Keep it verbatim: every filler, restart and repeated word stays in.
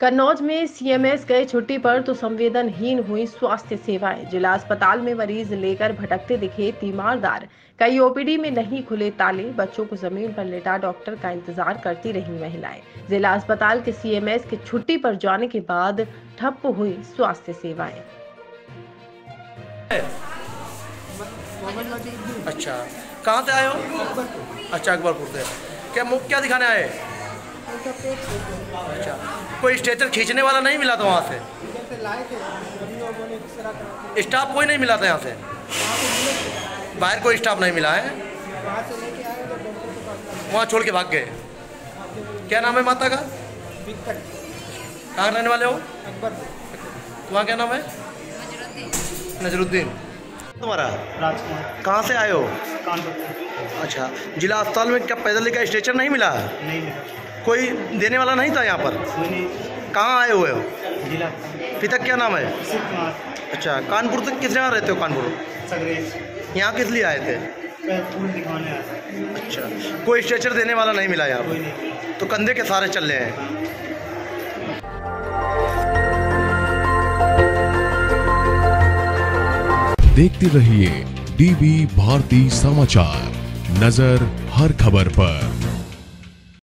कन्नौज में सीएमएस गए छुट्टी पर तो संवेदनहीन हुई स्वास्थ्य सेवाएं। जिला अस्पताल में मरीज लेकर भटकते दिखे तीमारदार। कई ओपीडी में नहीं खुले ताले। बच्चों को जमीन पर लेटा डॉक्टर का इंतजार करती रही महिलाएं। जिला अस्पताल के सीएमएस के छुट्टी पर जाने के बाद ठप हुई स्वास्थ्य सेवाएं। अच्छा, कहाँ से आए हो? अच्छा, अकबरपुर से। क्या मुख क्या दिखाने आए? अच्छा, कोई स्ट्रेचर खींचने वाला नहीं मिला था वहाँ से? स्टाफ कोई नहीं मिला था यहाँ से? बाहर कोई स्टाफ नहीं मिला है? वहाँ छोड़ के भाग गए। क्या नाम है माता का? कहाँ रहने वाले हो? तुम्हारा क्या नाम है? नजरुद्दीन। तुम्हारा? राजकुमार। कहाँ से आए हो? कानपुर। अच्छा, जिला अस्पताल में क्या पैदल का स्ट्रेचर नहीं मिला? नहीं मिला। कोई देने वाला नहीं था यहाँ पर? नहीं। कहाँ आए हुए हो? जिला। पिता क्या नाम है? शिव कुमार। अच्छा, कानपुर तक किस जगह रहते हो? कानपुर सगरेश। यहाँ किस लिए आए थे? फूल दिखाने आया था। अच्छा, कोई स्ट्रेचर देने वाला नहीं मिला यहाँ कोई पर? नहीं। तो कंधे के सहारे चल रहे हैं। देखते रहिए डीबी भारती समाचार, नजर हर खबर पर।